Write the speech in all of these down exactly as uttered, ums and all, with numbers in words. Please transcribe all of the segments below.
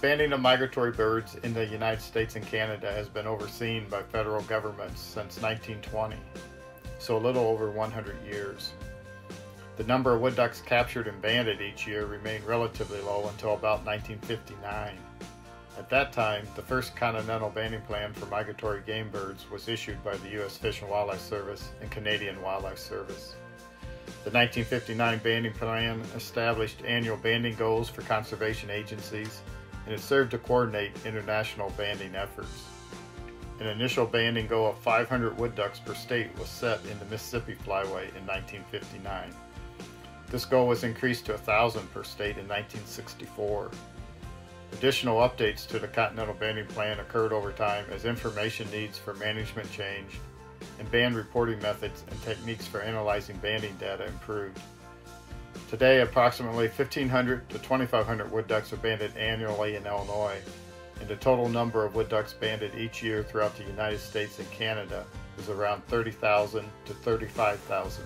banding of migratory birds in the United States and Canada has been overseen by federal governments since nineteen twenty, so a little over one hundred years. The number of wood ducks captured and banded each year remained relatively low until about nineteen fifty-nine. At that time, the first continental banding plan for migratory game birds was issued by the U S Fish and Wildlife Service and Canadian Wildlife Service. The nineteen fifty-nine banding plan established annual banding goals for conservation agencies, and it served to coordinate international banding efforts. An initial banding goal of five hundred wood ducks per state was set in the Mississippi Flyway in nineteen fifty-nine. This goal was increased to one thousand per state in nineteen sixty-four. Additional updates to the Continental Banding Plan occurred over time as information needs for management changed and band reporting methods and techniques for analyzing banding data improved. Today, approximately fifteen hundred to twenty-five hundred wood ducks are banded annually in Illinois, and the total number of wood ducks banded each year throughout the United States and Canada is around thirty thousand to thirty-five thousand.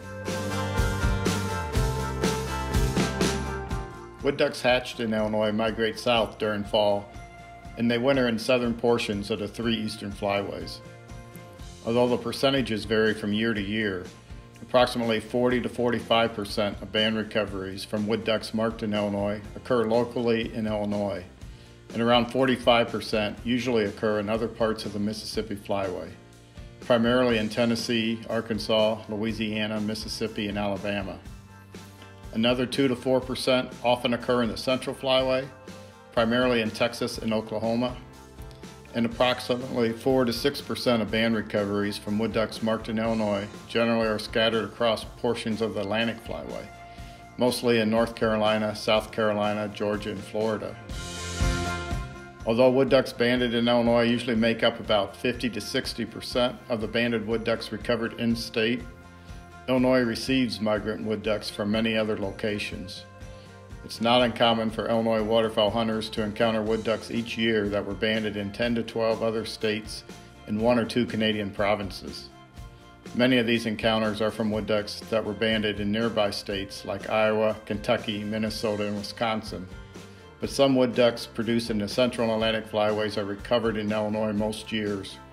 Wood ducks hatched in Illinois migrate south during fall, and they winter in southern portions of the three eastern flyways. Although the percentages vary from year to year, approximately forty to forty-five percent of band recoveries from wood ducks marked in Illinois occur locally in Illinois, and around forty-five percent usually occur in other parts of the Mississippi Flyway, primarily in Tennessee, Arkansas, Louisiana, Mississippi, and Alabama. Another two to four percent often occur in the Central Flyway, primarily in Texas and Oklahoma, and approximately four to six percent of band recoveries from wood ducks marked in Illinois generally are scattered across portions of the Atlantic Flyway, mostly in North Carolina, South Carolina, Georgia, and Florida. Although wood ducks banded in Illinois usually make up about fifty to sixty percent of the banded wood ducks recovered in-state, Illinois receives migrant wood ducks from many other locations. It's not uncommon for Illinois waterfowl hunters to encounter wood ducks each year that were banded in ten to twelve other states and one or two Canadian provinces. Many of these encounters are from wood ducks that were banded in nearby states like Iowa, Kentucky, Minnesota, and Wisconsin. But some wood ducks produced in the Central and Atlantic Flyways are recovered in Illinois most years.